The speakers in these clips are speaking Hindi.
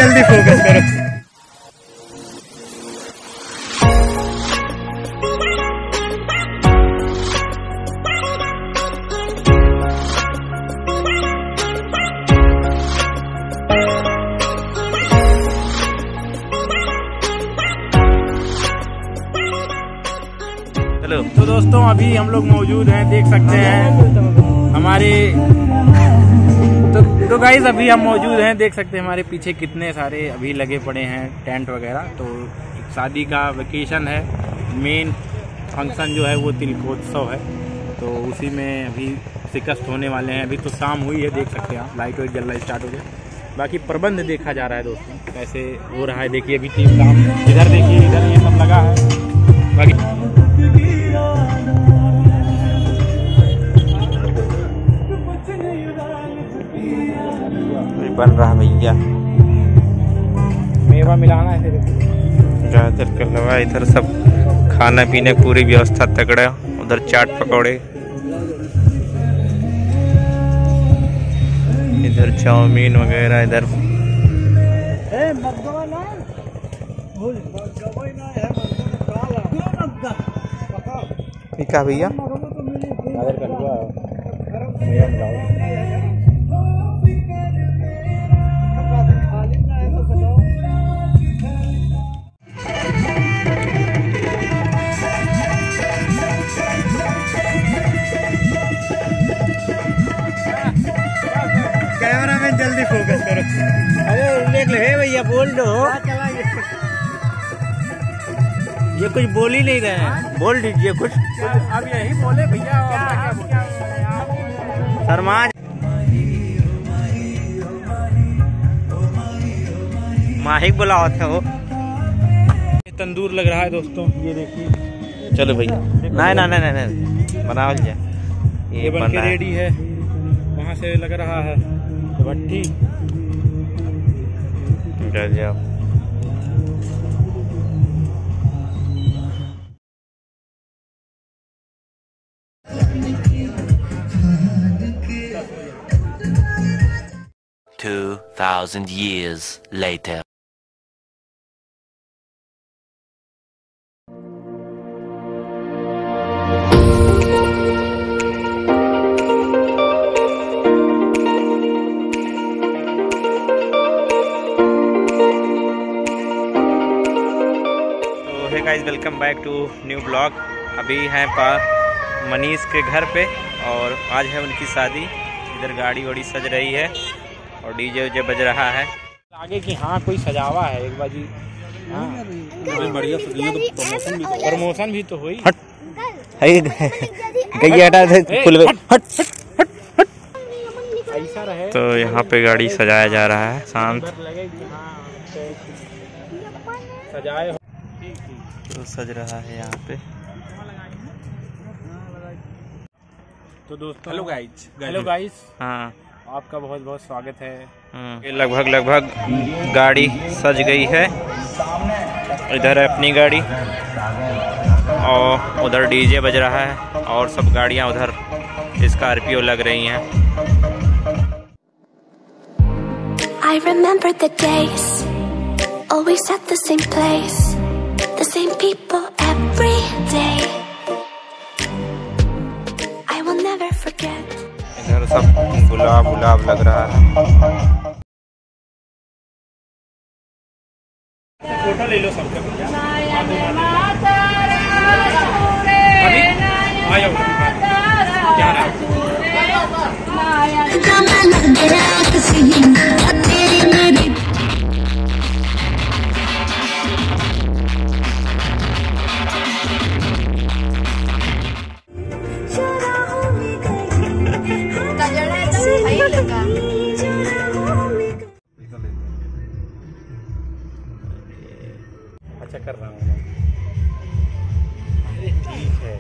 जल्दी फोकस करो। हेलो। तो दोस्तों अभी हम लोग मौजूद हैं, देख सकते हैं हमारे तो गाइस अभी हम मौजूद हैं, देख सकते हैं हमारे पीछे कितने सारे अभी लगे पड़े हैं टेंट वगैरह। तो एक शादी का वेकेशन है, मेन फंक्शन जो है वो तिलकोत्सव है, तो उसी में अभी शिकस्त होने वाले हैं। अभी तो शाम हुई है, देख सकते हैं आप, लाइट वाइट जलना स्टार्ट हो गया। बाकी प्रबंध देखा जा रहा है दोस्तों कैसे हो रहा है। देखिए अभी टीम काम, इधर देखिए, इधर ये सब लगा है। बाकी बन रहा भैया, मेवा मिलाना है गाजर का हलवा। इधर सब खाना पीने पूरी व्यवस्था तगड़ा, उधर चाट पकौड़े, इधर चाउमीन वगैरह, इधर क्या भैया गाजर का हलवा, मेवा मिलाओ। कैमरामैन जल्दी फोकस करो। अरे देख ले भैया, बोल दो। ये कुछ बोल ही नहीं रहे हैं, बोल दीजिए कुछ। अब यही बोले भैया, शर्मा माहिक बुला था वो। तंदूर लग रहा है दोस्तों, ये देखिए। चलो भैया, नहीं बनाओ ये बन के रेडी है। वहाँ से लग रहा है भट्टी। जाओ 2000 years later. Guys welcome back to new blog. अभी हैं मनीष के घर पे और आज है उनकी शादी। इधर गाड़ी वाड़ी सज रही है और डीजे उजे बज रहा है आगे की। हाँ कोई सजावा है एक बाजी। हाँ बढ़िया प्रमोशन भी तो हुई। ऐसा रहे तो यहाँ पे गाड़ी सजाया जा रहा है शांत। सजाए तो सज रहा है यहाँ पे। तो दोस्तों हेलो गाइस, हाँ आपका बहुत बहुत स्वागत है। ये लगभग गाड़ी सज गई है। इधर है अपनी गाड़ी और उधर डीजे बज रहा है और सब गाड़ियाँ उधर स्कॉर्पियो लग रही हैं। I remember the days, always at the same place, the same people every day. I will never forget. इधर सब गुलाब लग रहा है। फोटो ले लो सबका भैया। अच्छा कर रहा हूँ। अरे ठीक है।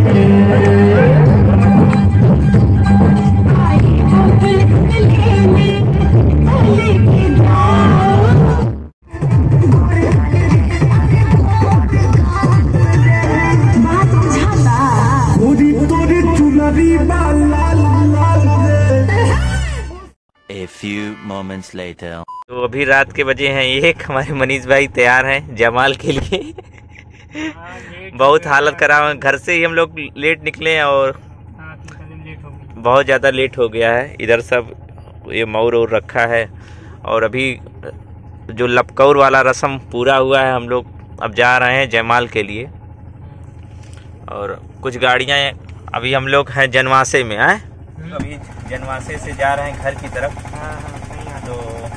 A few moments later. तो अभी रात के बजे हैं 1। हमारे मनीष भाई तैयार हैं जयमाल के लिए। बहुत हालत खराब है, घर से ही हम लोग लेट निकले और बहुत ज़्यादा लेट हो गया है। इधर सब ये मौर और रखा है और अभी जो लपकौर वाला रस्म पूरा हुआ है, हम लोग अब जा रहे हैं जयमाल के लिए। और कुछ गाड़ियाँ अभी हम लोग हैं जनवासे में आए, अभी जनवासे से जा रहे हैं घर की तरफ। तो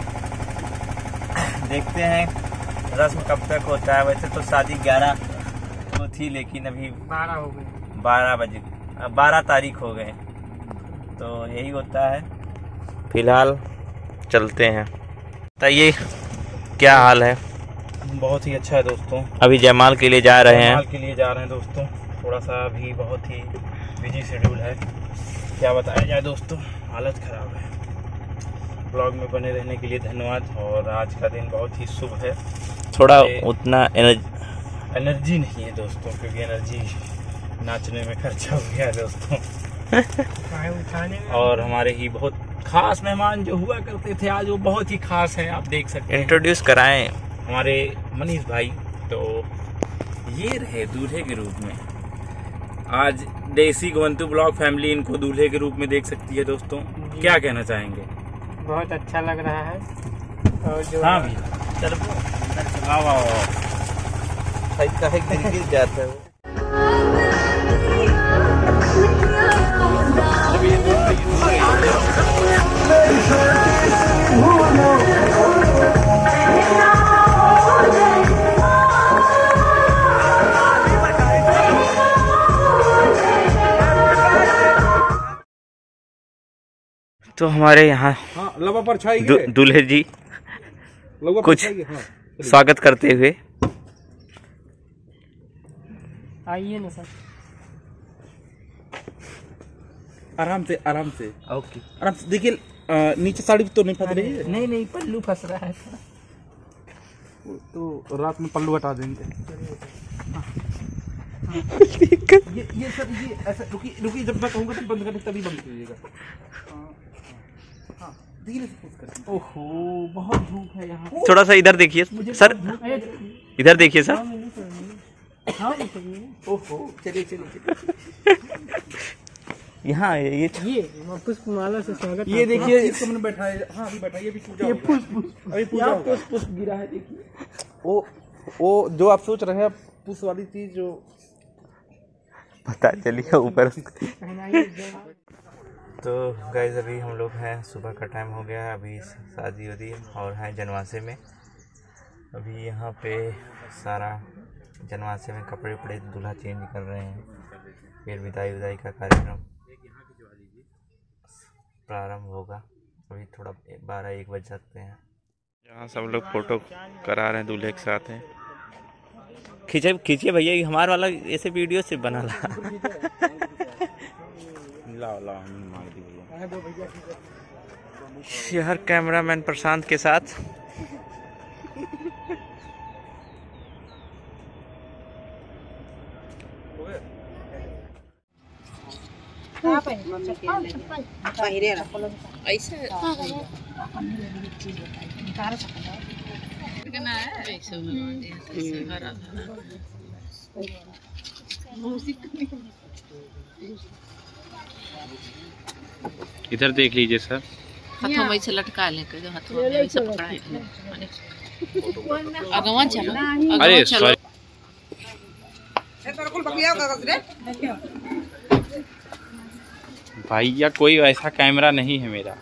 देखते हैं रस्म कब तक होता है। वैसे तो शादी 11 को थी, लेकिन अभी 12 हो गए, 12 बजे 12 तारीख हो गए। तो यही होता है। फिलहाल चलते हैं। बताइए क्या हाल है? बहुत ही अच्छा है दोस्तों। अभी जयमाल के लिए जा रहे हैं। जयमाल के लिए जा रहे हैं दोस्तों। थोड़ा सा अभी बहुत ही बिजी शेड्यूल है, क्या बताया जाए दोस्तों, हालत ख़राब है। ब्लॉग में बने रहने के लिए धन्यवाद। और आज का दिन बहुत ही शुभ है। थोड़ा उतना एनर्जी नहीं है दोस्तों, क्योंकि एनर्जी नाचने में खर्चा हो गया है दोस्तों। और हमारे ही बहुत खास मेहमान जो हुआ करते थे आज, वो बहुत ही खास हैं, आप देख सकते हैं। इंट्रोड्यूस कराएं हमारे मनीष भाई। तो ये रहे दूल्हे के रूप में। आज देसी गोवंतु ब्लॉग फैमिली इनको दूल्हे के रूप में देख सकती है दोस्तों। क्या कहना चाहेंगे? बहुत अच्छा लग रहा है। और जो हाँ भी गिर जाता है। तो हमारे यहाँ दूल्हे जी कुछ स्वागत करते हुए आइए ना सर। आराम से ओके, आराम से देखिए। नीचे साड़ी तो नहीं फंस रही है? नहीं पल्लू फंस रहा है तो रात में पल्लू हटा देंगे। ये सर, ये ऐसा रुकी जब मैं कहूँगा तब बंद करने, तभी बंद कीजिएगा। ओहो, बहुत धूप है यहाँ। थोड़ा सा इधर देखिए सर, इधर देखिए सर। ओहो, चलिए। यहाँ ये पुष्पमाला से स्वागत। ये देखिए, इसको मैंने बैठाया। हाँ अभी बैठाइए, अभी पूजा। ये पुष्प गिरा है, देखिए। वो जो आप सोच रहे हैं पुष्प वाली चीज, जो पता चलिए ऊपर। तो गाइस अभी हम लोग हैं, सुबह का टाइम हो गया है, अभी शादी हो रही है और हैं जनवासे में। अभी यहाँ पे सारा जनवासे में कपड़े उपड़े दूल्हा चेंज कर रहे हैं। फिर विदाई का कार्यक्रम प्रारंभ होगा। अभी थोड़ा 12-1 बज सकते हैं। यहाँ सब लोग फोटो करा रहे हैं दूल्हे के साथ हैं। खींचिए भैया, हमारा वाला ऐसे वीडियो से बना ला। शहर कैमरामैन प्रशांत के साथ। इधर देख लीजिए सर। हाथों में से लटका लेकर जो हाथों में ऐसे पकड़ाए। अगवा चलो, अरे सॉरी। भैया कोई ऐसा कैमरा नहीं है मेरा।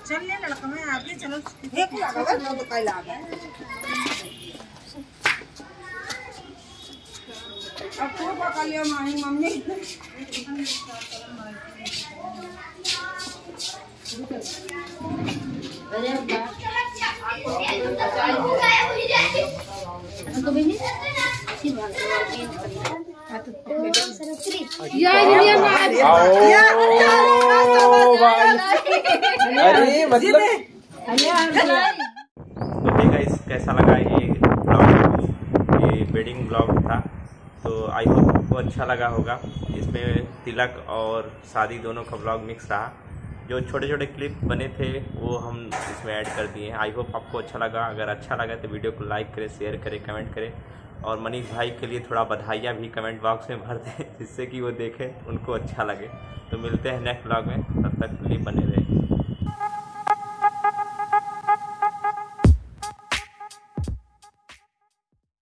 अरे मतलब तो गाइस कैसा लगा ये ब्लॉग, ये वेडिंग ब्लॉग था। तो आई होप आपको अच्छा लगा होगा। इसमें तिलक और शादी दोनों का ब्लॉग मिक्स रहा। जो छोटे छोटे क्लिप बने थे वो हम इसमें ऐड कर दिए हैं। आई होप आपको अच्छा लगा। अगर अच्छा लगा तो वीडियो को लाइक करें, शेयर करें, कमेंट करें और मनीष भाई के लिए थोड़ा बधाइयाँ भी कमेंट बॉक्स में भर दें, जिससे कि वो देखें, उनको अच्छा लगे। तो मिलते हैं नेक्स्ट ब्लॉग में, तब तक के लिए बने रहें।